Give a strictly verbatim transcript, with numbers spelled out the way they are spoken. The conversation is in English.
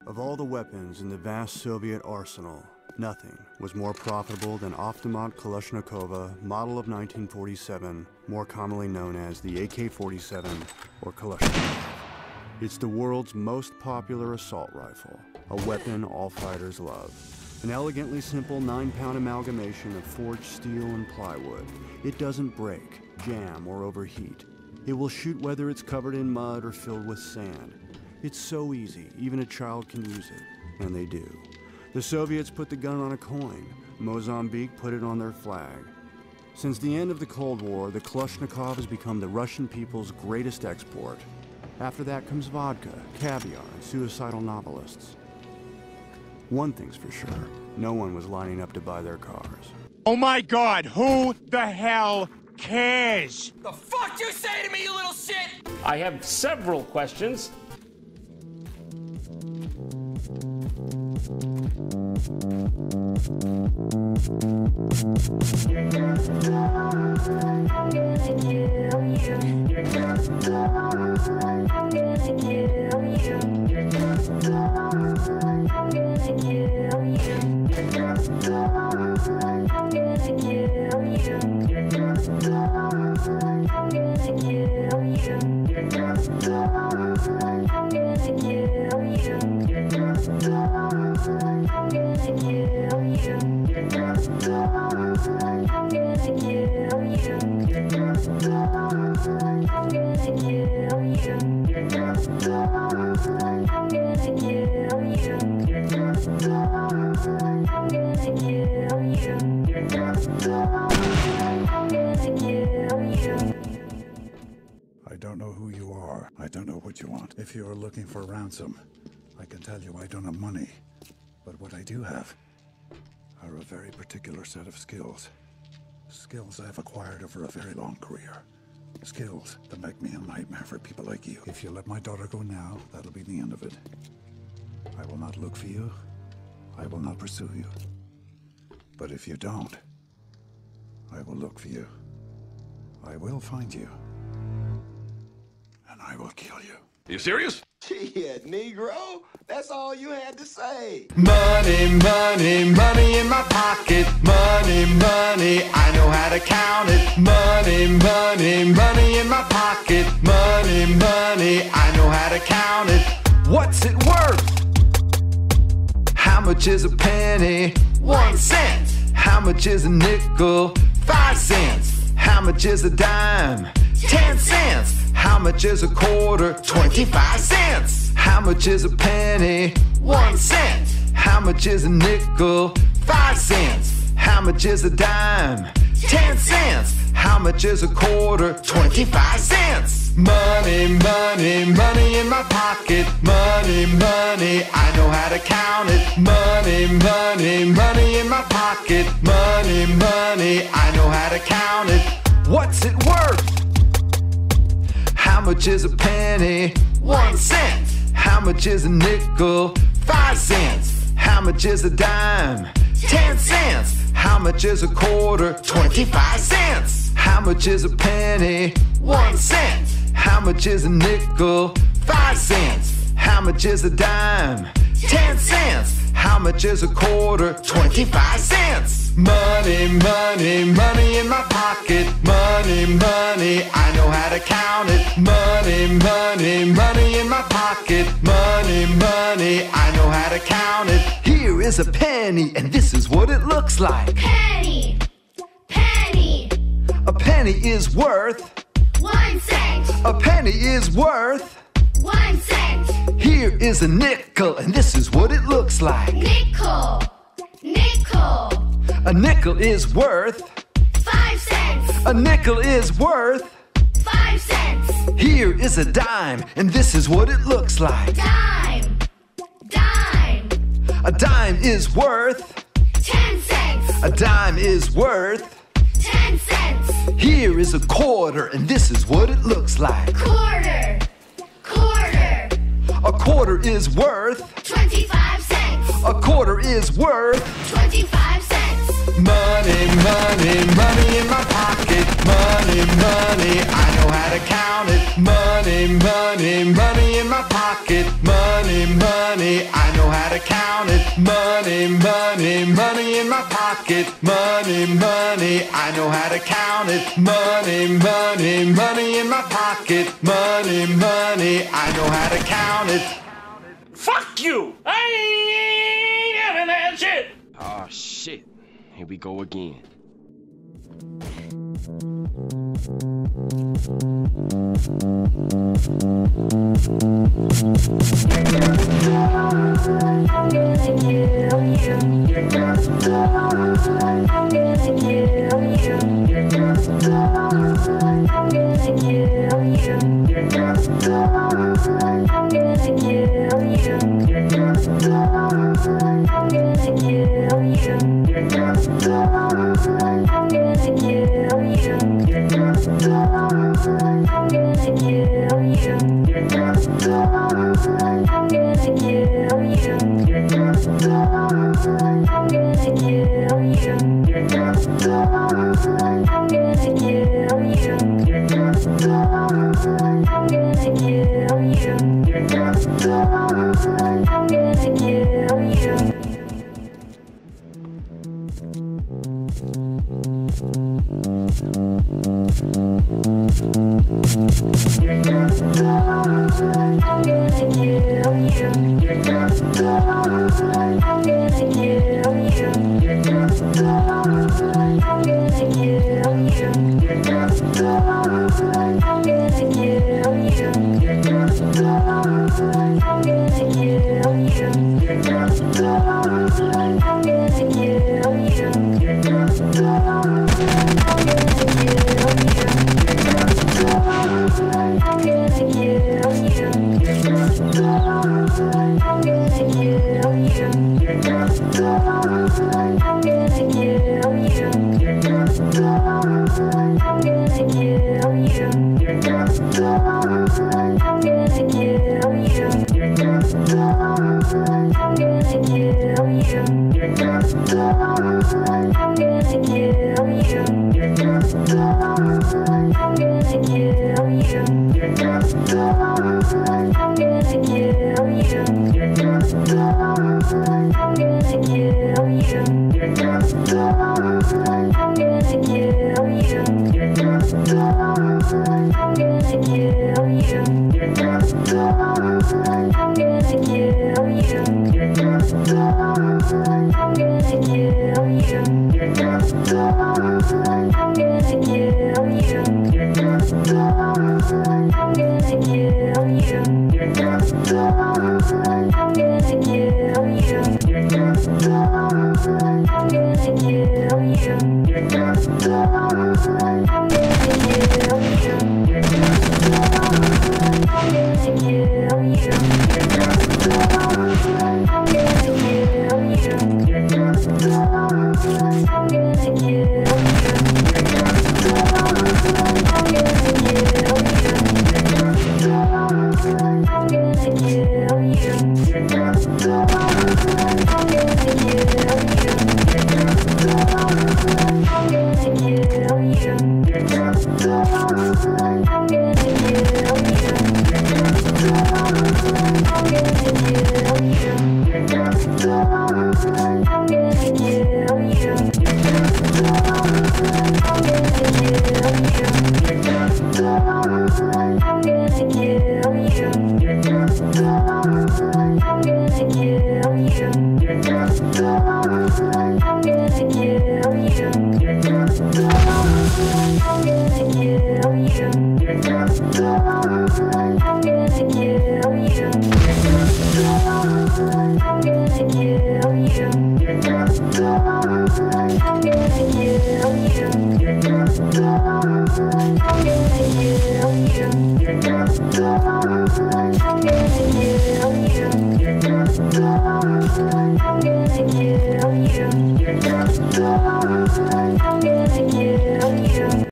Of all the weapons in the vast Soviet arsenal, nothing was more profitable than Avtomat Kalashnikova, model of nineteen forty-seven, more commonly known as the A K forty-seven or Kalashnikov. It's the world's most popular assault rifle, a weapon all fighters love. An elegantly simple nine-pound amalgamation of forged steel and plywood. It doesn't break, jam, or overheat. It will shoot whether it's covered in mud or filled with sand. It's so easy, even a child can use it, and they do. The Soviets put the gun on a coin. Mozambique put it on their flag. Since the end of the Cold War, the Kalashnikov has become the Russian people's greatest export. After that comes vodka, caviar, and suicidal novelists. One thing's for sure, no one was lining up to buy their cars. Oh my God, who the hell cares? The fuck you say to me, you little shit? I have several questions. You're gonna I'm gonna kill you. You're gonna I'm gonna kill you. You're gonna I'm gonna kill you. You're gonna I'm gonna kill you. You're gonna I'm gonna kill you. You're gonna I'm gonna kill you. You're gonna I'm gonna kill you. You're gonna I'm gonna kill you. You're gonna I'm gonna kill you. You're gonna I'm gonna kill you. You're gonna I'm gonna kill you. You're gonna I'm gonna kill you. I don't know who you are. I don't know what you want. If you are looking for ransom, I can tell you I don't have money. But what I do have are a very particular set of skills. Skills I've acquired over a very long career. Skills that make me a nightmare for people like you. If you let my daughter go now, that'll be the end of it. I will not look for you. I will not pursue you. But if you don't, I will look for you. I will find you. And I will kill you. You serious? Shit, Negro. That's all you had to say. Money, money, money in my pocket. Money, money, I know how to count it. Money, money, money in my pocket. Money, money, I know how to count it. What's it worth? How much is a penny? One cent. How much is a nickel? Five cents. How much is a dime? Ten cents. How much is a quarter? Twenty-five cents. How much is a penny? One cent. How much is a nickel? Five cents. How much is a dime? Ten cents. How much is a quarter? Twenty-five cents. Money, money, money in my pocket. Money, money, I know how to count it. Money, money, money in my pocket. Money, money, I know how to count it. What's it worth? How much is a penny? One cent. How much is a nickel? Five cents. How much is a dime? Ten cents. How much is a quarter? Twenty-five cents. How much is a penny? One cent. How much is a nickel? Five cents. How much is a dime? Ten cents. How much is a quarter? Twenty-five cents. Money, money, money in my pocket. Money, money, I know how to count it. Money, money, money in my pocket. Money, money, I know how to count it. Here is a penny, and this is what it looks like. Penny, penny. A penny is worth One cent. A penny is worth One cent. Here is a nickel, and this is what it looks like. Nickel, nickel. A nickel is worth Five cents. A nickel is worth Five cents. Here is a dime, and this is what it looks like. Dime, dime. A dime is worth Ten cents. A dime is worth Ten cents. Here is a quarter, and this is what it looks like. Quarter, quarter. A quarter is worth Twenty-five cents. A quarter is worth Twenty-five cents. Money, money, money in my pocket. Money, money, I know how to count it. Money, money, money in my my pocket. Money, money, I know how to count it. Money, money, money in my pocket. Money, money, I know how to count it. Money, money, money in my pocket. Money, money, I know how to count it. Fuck you! I ain't having that shit! Oh shit. Here we go again.